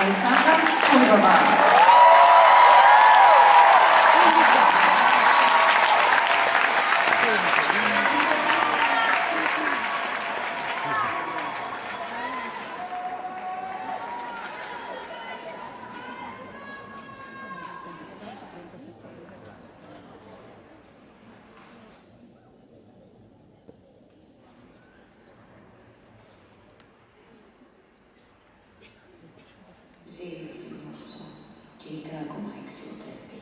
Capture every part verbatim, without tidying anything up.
Alexandra Kurzowa. Živio si morso, će i drago majk si u tebi.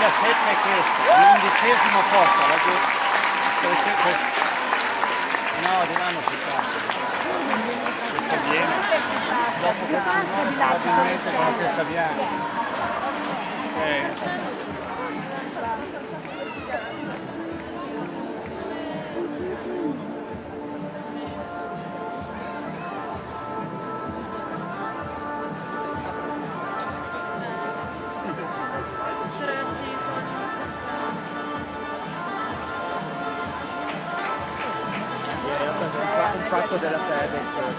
diciassette è questo, l'undicesimo posto, laggiù. No, di là non si passa. Questo viene. Dopo che probabilmente con questa bianca. Ok. Un pacco della FedEx.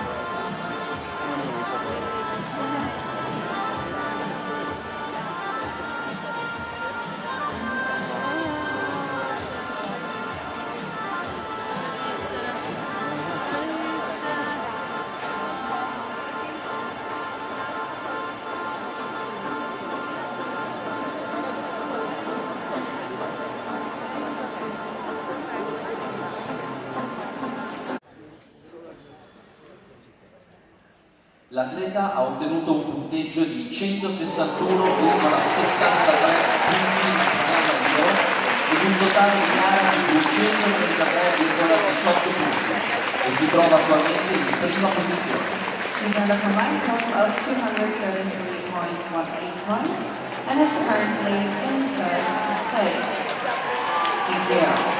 L'atleta ha ottenuto un punteggio di centosessantuno virgola settantatré punti in finale ed un totale di gara di duecentotrentatré virgola diciotto punti e si trova attualmente in prima posizione. She's on the combined total of two hundred thirty-three point eight points and is currently in first place. Thank you.